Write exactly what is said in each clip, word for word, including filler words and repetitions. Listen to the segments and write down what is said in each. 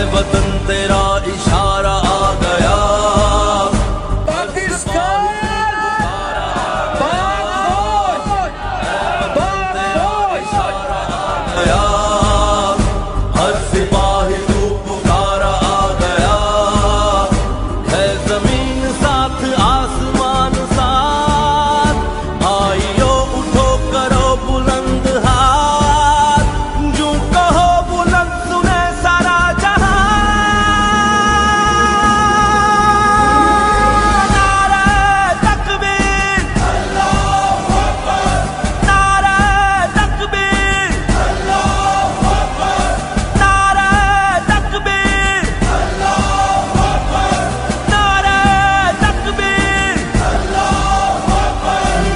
वतन तेरा इशारा आ गया। हर सिपाही तू पुकारा आ गया। है जमीन साथ आसमान साथ, भाइयों उठो करो बुलंद हाथ, जो कहो बुलंद सुने सारा जहां। नारे तकबीर, अल्लाहू अकबर, नारे तकबीर, अल्लाहू अकबर, नारे तकबीर, अल्लाहू अकबर, नारे तकबीर, अल्लाहू अकबर।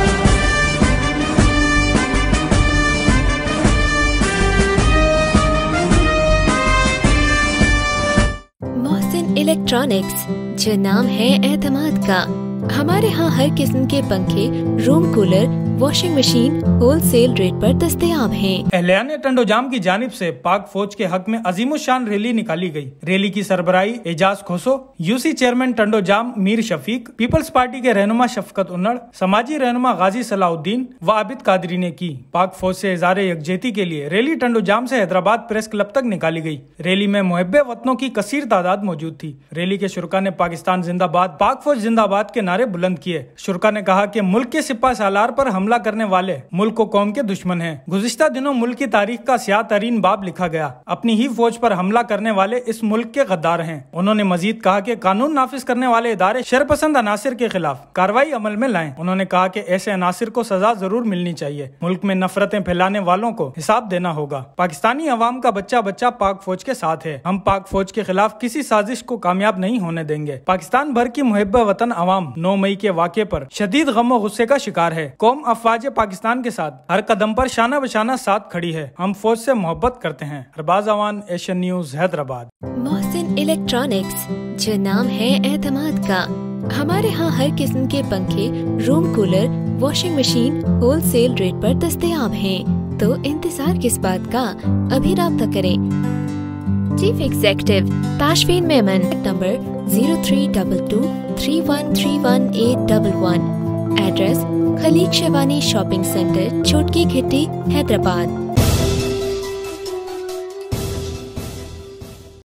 मोहसिन इलेक्ट्रॉनिक्स, जो नाम है एतमाद का। हमारे यहाँ हर किस्म के पंखे, room cooler, washing machine wholesale rate पर दस्तयाब हैं। एहलियान टंडोजाम की जानिब से पाक फौज के हक में अजीमुशान रैली निकाली गई। रैली की सरबराही Ejaz Khoso, UC chairman Tandojam Mir Shafiq, Peoples Party के रहनुमा शफकत उन्नड़, समाजी रहनुमा गाजी सलाउद्दीन व आबिद कादरी ने की। पाक फौज से इज़हार यकजहती के लिए रैली टंडोजाम से हैदराबाद प्रेस क्लब तक निकाली गई। रैली में मुहब्बे वतनों की कसीर तादाद मौजूद थी। रैली के शुरा ने पाकिस्तान जिंदाबाद, पाक फौज जिंदाबाद के नारे बुलंद किए। शुरा ने कहा कि मुल्क के सिपा सालार पर हमला करने वाले मुल्क को कौम के दुश्मन हैं। गुज़िश्ता दिनों मुल्क की तारीख का स्याह तरीन बाब लिखा गया। अपनी ही फौज पर हमला करने वाले इस मुल्क के गद्दार हैं। उन्होंने मजीद कहा कि कानून नाफिज करने वाले इदारे शरपसंद अनासिर के खिलाफ कार्रवाई अमल में लाएं। उन्होंने कहा कि ऐसे अनासिर को सजा जरूर मिलनी चाहिए। मुल्क में नफरतें फैलाने वालों को हिसाब देना होगा। पाकिस्तानी अवाम का बच्चा बच्चा पाक फौज के साथ है। हम पाक फौज के खिलाफ किसी साजिश को कामयाब नहीं होने देंगे। पाकिस्तान भर की मुहब्बे वतन अवाम नौ मई के वाक़े पर शदीद गम और गुस्से का शिकार है। कौम अफवाज पाकिस्तान के साथ हर कदम पर शाना बशाना साथ खड़ी है। हम फौज से मोहब्बत करते हैं। Arbaz Awan, Asian News, Hyderabad. Mohsin electronics, जो नाम है एतमाद का। हमारे यहाँ हर किस्म के पंखे, room cooler, washing machine wholesale rate पर दस्तयाब हैं। तो इंतजार किस बात का, अभी राब्ता करें। Chief executive Tashfeen Memon, number zero three double two three one three one eight double one. Address Khaliq Shewani shopping centre, Chhotki Ghitti, Hyderabad.